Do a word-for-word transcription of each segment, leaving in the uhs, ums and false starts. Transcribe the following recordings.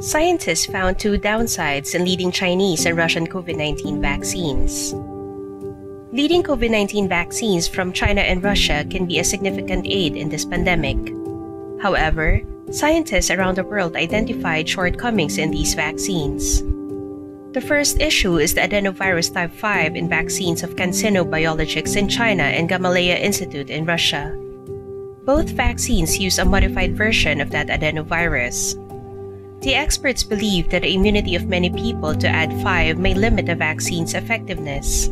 scientists found two downsides in leading Chinese and Russian COVID nineteen vaccines. Leading COVID nineteen vaccines from China and Russia can be a significant aid in this pandemic. However, scientists around the world identified shortcomings in these vaccines. The first issue is the adenovirus type five in vaccines of CanSino Biologics in China and Gamaleya Institute in Russia. Both vaccines use a modified version of that adenovirus. The experts believe that the immunity of many people to A D five may limit the vaccine's effectiveness.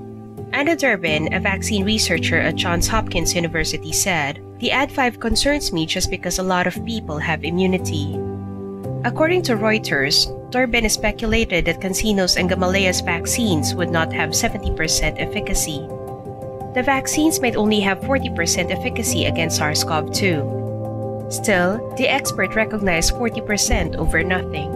Anna Durbin, a vaccine researcher at Johns Hopkins University, said, "The A D five concerns me just because a lot of people have immunity." According to Reuters, Durbin speculated that CanSino's and Gamaleya's vaccines would not have seventy percent efficacy. The vaccines might only have forty percent efficacy against SARS CoV two. Still, the expert recognized forty percent over nothing.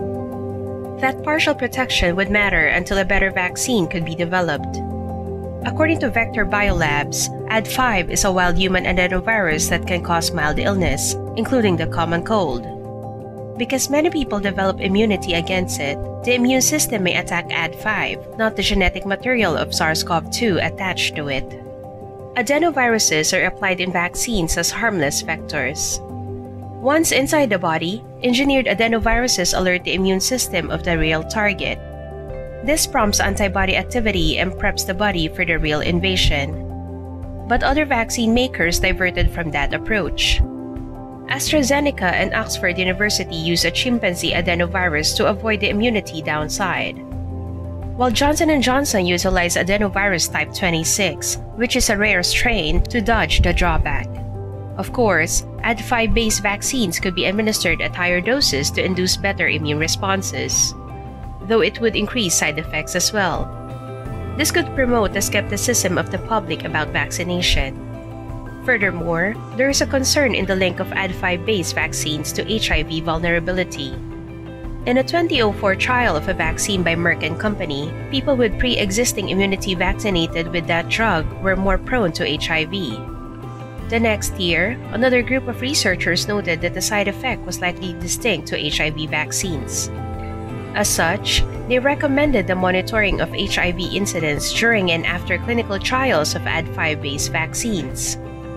That partial protection would matter until a better vaccine could be developed. According to Vector Biolabs, A D five is a wild human adenovirus that can cause mild illness, including the common cold. Because many people develop immunity against it, the immune system may attack A D five, not the genetic material of SARS CoV two attached to it. Adenoviruses are applied in vaccines as harmless vectors. Once inside the body, engineered adenoviruses alert the immune system of the real target. This prompts antibody activity and preps the body for the real invasion. But other vaccine makers diverted from that approach. AstraZeneca and Oxford University use a chimpanzee adenovirus to avoid the immunity downside, while Johnson and Johnson utilized adenovirus type twenty-six, which is a rare strain, to dodge the drawback. Of course, A D five-based vaccines could be administered at higher doses to induce better immune responses, though it would increase side effects as well. This could promote the skepticism of the public about vaccination. Furthermore, there is a concern in the link of A D five-based vaccines to H I V vulnerability. In a twenty oh four trial of a vaccine by Merck and Company, people with pre-existing immunity vaccinated with that drug were more prone to H I V. The next year, another group of researchers noted that the side effect was likely distinct to H I V vaccines. As such, they recommended the monitoring of H I V incidence during and after clinical trials of A D five-based vaccines.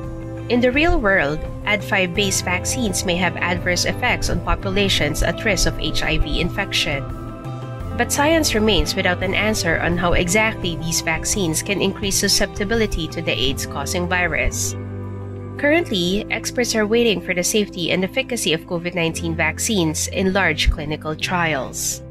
In the real world, A D five-based vaccines may have adverse effects on populations at risk of H I V infection. But science remains without an answer on how exactly these vaccines can increase susceptibility to the AIDS-causing virus. Currently, experts are waiting for the safety and efficacy of COVID nineteen vaccines in large clinical trials.